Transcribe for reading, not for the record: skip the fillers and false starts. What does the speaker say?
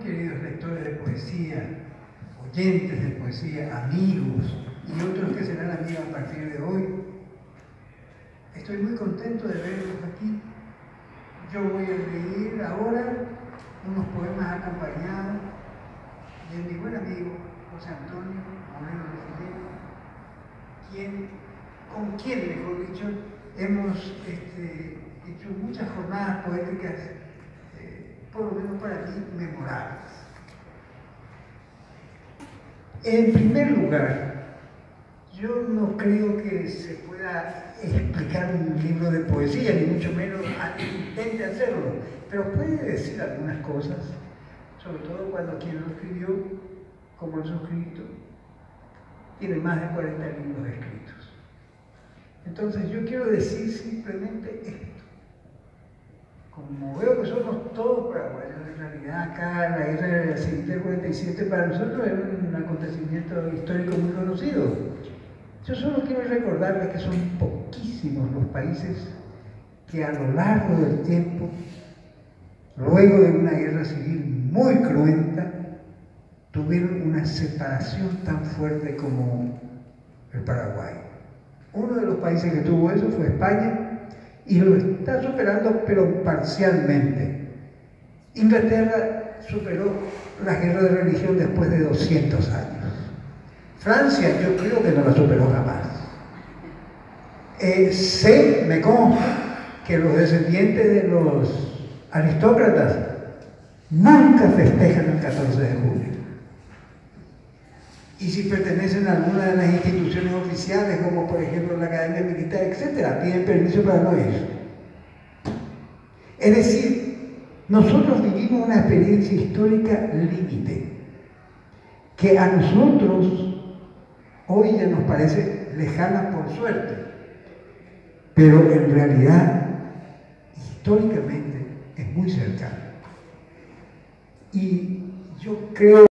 queridos lectores de poesía, oyentes de poesía, amigos y otros que serán amigos a partir de hoy, estoy muy contento de verlos aquí. Yo voy a leer ahora unos poemas acompañados de mi buen amigo José Antonio Moreno de Figueroa, con quien, mejor dicho, hemos hecho muchas jornadas poéticas, por lo menos para mí, memorables. En primer lugar, yo no creo que se pueda explicar un libro de poesía, ni mucho menos intente hacerlo, pero puede decir algunas cosas, sobre todo cuando quien lo escribió, como el suscrito, tiene más de 40 libros escritos. Entonces yo quiero decir simplemente esto. Como veo que somos todos paraguayos, en realidad acá la guerra del 47 para nosotros era un acontecimiento histórico muy conocido. Yo solo quiero recordarles que son poquísimos los países que a lo largo del tiempo, luego de una guerra civil muy cruenta, tuvieron una separación tan fuerte como el Paraguay. Uno de los países que tuvo eso fue España, y lo está superando, pero parcialmente. Inglaterra superó la guerra de religión después de 200 años. Francia, yo creo que no la superó jamás. Me consta que los descendientes de los aristócratas nunca festejan el 14 de julio. Y si pertenecen a alguna de las instituciones oficiales, como por ejemplo la Academia Militar, etc., piden permiso para no ir. Es decir, nosotros vivimos una experiencia histórica límite, que a nosotros hoy ya nos parece lejana por suerte, pero en realidad, históricamente, es muy cercana. Y yo creo